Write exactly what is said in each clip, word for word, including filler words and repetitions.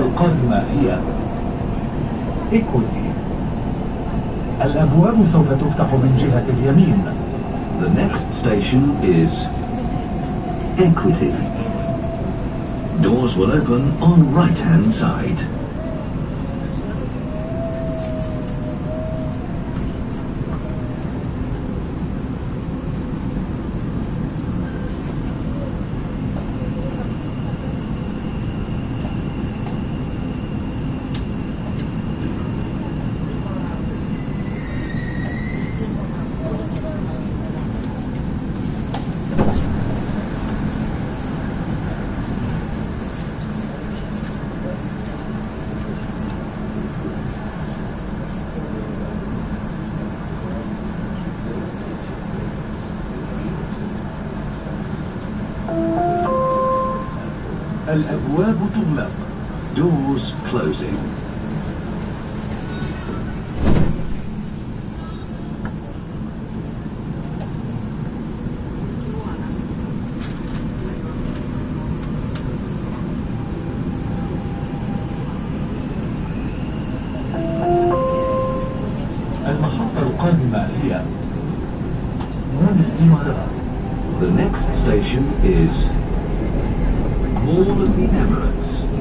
القادمة هي إيكويتي. الأبواب سوف تفتح من جهة اليمين. The next station is Equity. Doors will open on right-hand side. الأبواب تغلق. Doors closing. المحطة القادمة هي جميرة. The next station is Mall of the Emirates.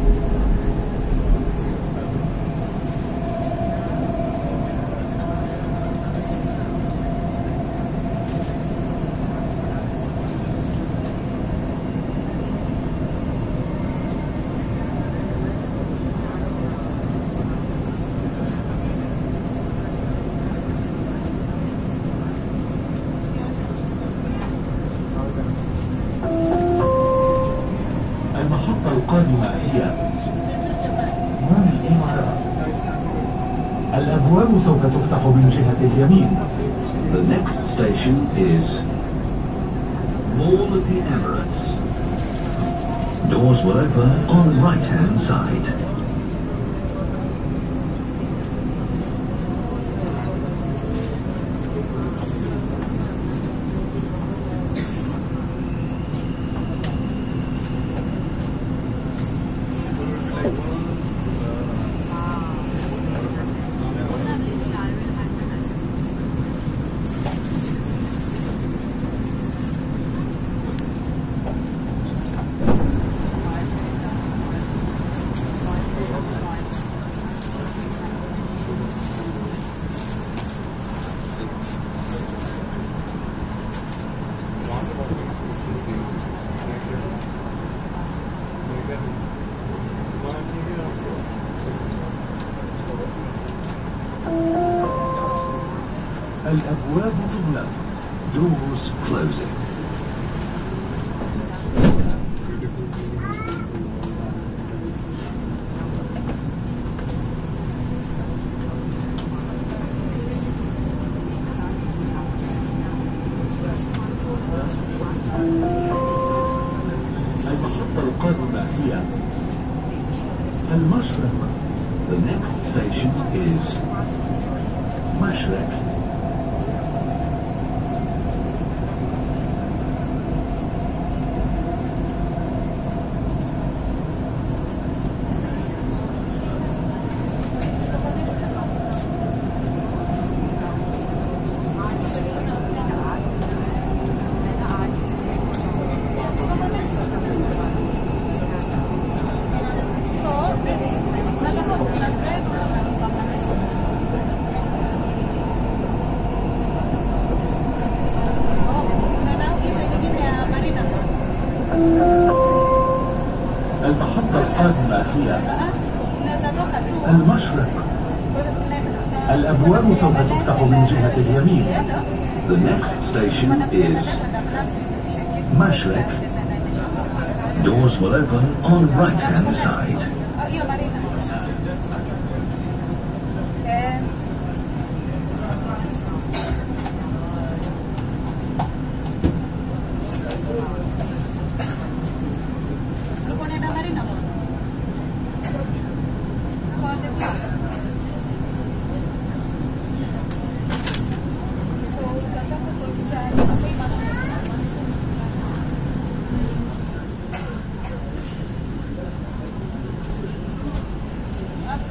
المحطة القادمة هي جميرة. الأبواب سوف تفتح من جهة اليمين. The next station is Mall of the Emirates. Doors will open on right-hand side. الأبواب تغلق. Doors closing. المحطة القادمة هي المشرق. The next station is Mashreq. المحطة القادمة هي المشرق. الأبواب سوف تفتح من جهة اليمين. The next station is Mashreq. Doors will open on right-hand side.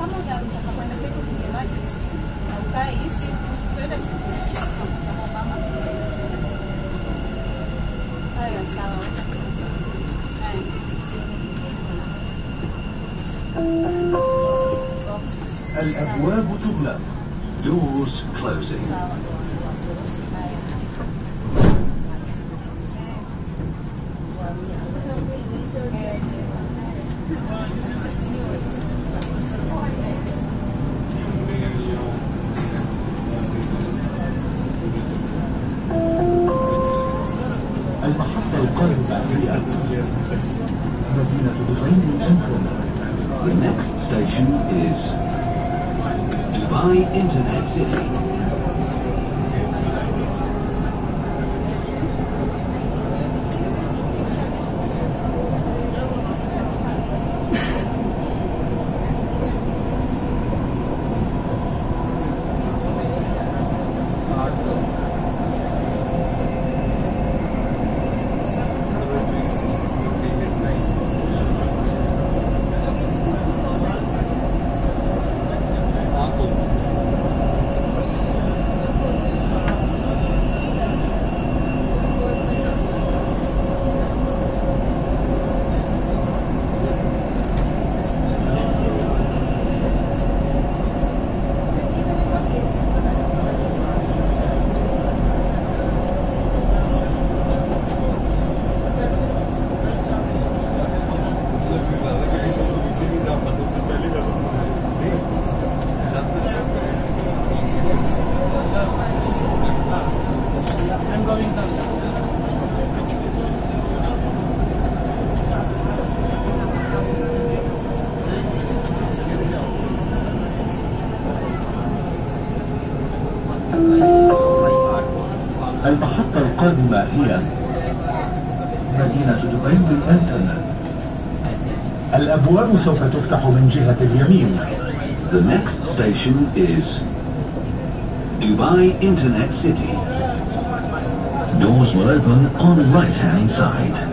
kama utakwenda sasa kwenye emergency na ukai si tuenda tunaenda kwa mama. Haya sawa. الأبواب تغلق. Doors closing. المحطة القادمة هي مدينة دبي الإنترنت. The next station is Dubai Internet City. المحطة القادمة هي مدينة دبي بالإنترنت. الأبواب سوف تفتح من جهة اليمين. The next station is Dubai Internet City. Doors will open on right hand side.